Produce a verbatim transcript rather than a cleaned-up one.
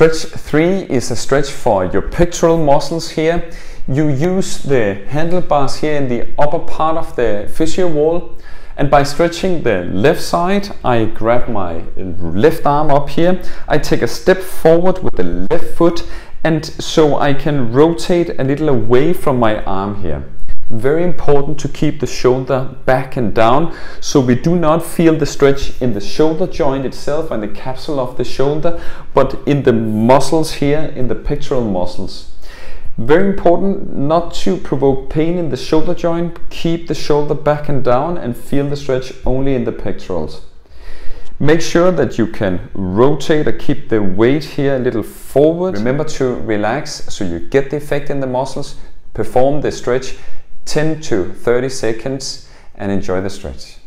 Stretch three is a stretch for your pectoral muscles here. You use the handlebars here in the upper part of the physio wall, and by stretching the left side, I grab my left arm up here. I take a step forward with the left foot, and so I can rotate a little away from my arm here. Very important to keep the shoulder back and down, so we do not feel the stretch in the shoulder joint itself and the capsule of the shoulder, but in the muscles here, in the pectoral muscles. Very important not to provoke pain in the shoulder joint. Keep the shoulder back and down and feel the stretch only in the pectorals. Make sure that you can rotate or keep the weight here a little forward. Remember to relax so you get the effect in the muscles. Perform the stretch ten to thirty seconds and enjoy the stretch.